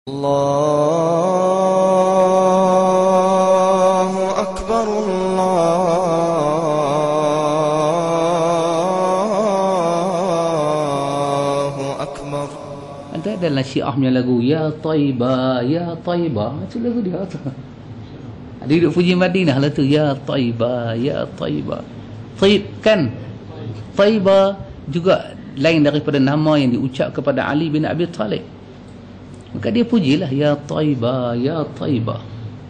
Allahu Akbar, Allahu Akbar. Ada dalam Syiah punya lagu Ya Taibah, Ya Taibah, itu lagu dia tu. Dia duduk puji Madinah lah tu, Ya Taibah, Ya Taibah. Taib kan, Taibah juga lain daripada nama yang diucap kepada Ali bin Abi Talib. Maka dia pujilah Ya Taibah, Ya Taibah.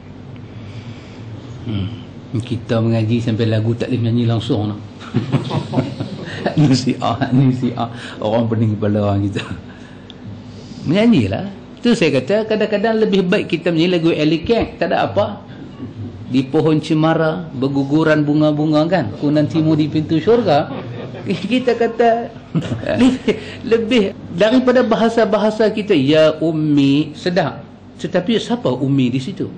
Kita mengaji sampai lagu tak boleh menyanyi langsung lah. Ni Syiah orang pening kepala orang kita. Menyanyilah. Tu saya kata kadang-kadang lebih baik kita menyanyi lagu Elikek, tak ada apa. Di pohon cemara berguguran bunga-bunga kan, ku nantimu di pintu syurga. Kita kata lebih daripada bahasa-bahasa kita Ya Ummi, sedap. Tetapi siapa Ummi di situ?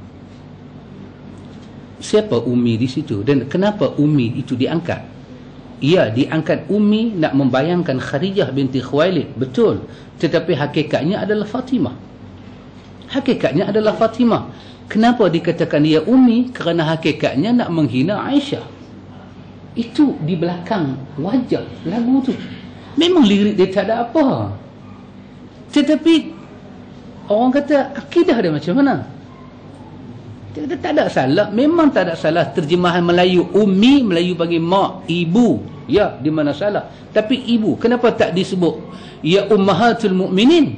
Siapa Ummi di situ? Dan kenapa Ummi itu diangkat? Ya, diangkat Ummi nak membayangkan Khadijah binti Khuwailid, betul. Tetapi hakikatnya adalah Fatimah. Hakikatnya adalah Fatimah. Kenapa dikatakan Ya Ummi? Kerana hakikatnya nak menghina Aisyah. Itu di belakang wajah lagu tu. Memang lirik dia tak ada apa. Tetapi orang kata akidah dia macam mana? Dia kata tak ada salah. Memang tak ada salah terjemahan Melayu. Ummi, Melayu panggil mak, ibu. Ya, di mana salah. Tapi ibu, kenapa tak disebut Ya Ummahatul Mukminin?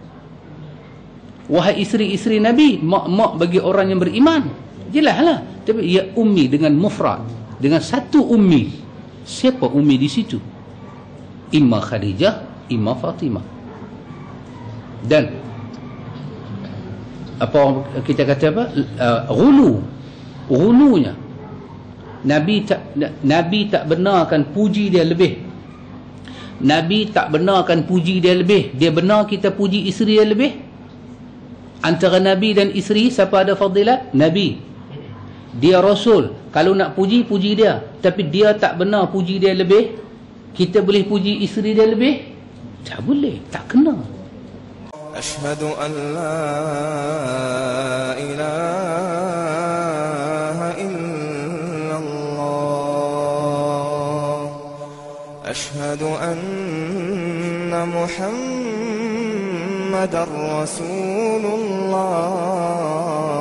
Wahai isteri-isteri Nabi, mak-mak bagi orang yang beriman. Jelaslah. Tapi Ya Ummi dengan mufrad, dengan satu Ummi. Siapa Ummi di situ? Imma Khadijah, imma Fatimah. Dan apa kita kata apa? Ghulunya. Nabi tak benarkan puji dia lebih. Nabi tak benarkan puji dia lebih. Dia benar kita puji isteri dia lebih. Antara Nabi dan isteri siapa ada fadilat? Nabi. Dia Rasul. Kalau nak puji, puji dia. Tapi dia tak benar puji dia lebih. Kita boleh puji isteri dia lebih? Tak boleh. Tak kena. Ashhadu an la ilaha illallah. Ashhadu anna Muhammadar Rasulullah.